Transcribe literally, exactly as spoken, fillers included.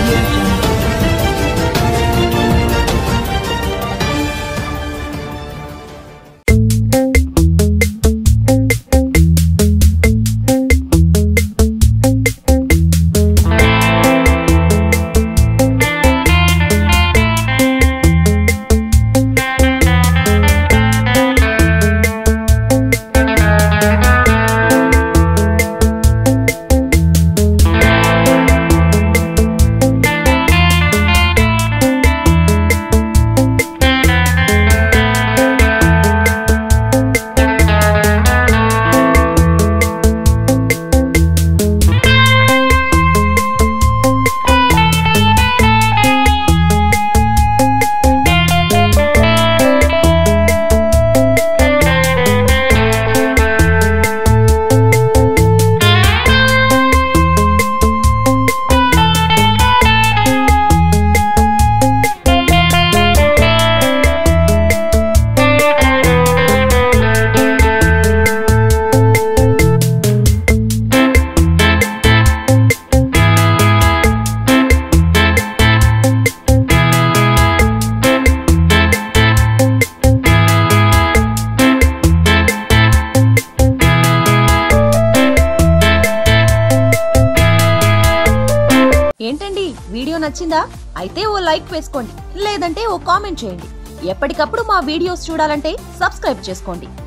audio jungle. ఏంటండి video నచ్చిందా? అయితే ఓ లైక్ వేసుకోండి, లేదంటే ఓ కామెంట్ చేయండి. ఎప్పటికప్పుడు మా వీడియోస్ చూడాలంటే సబ్స్క్రైబ్ చేసుకోండి.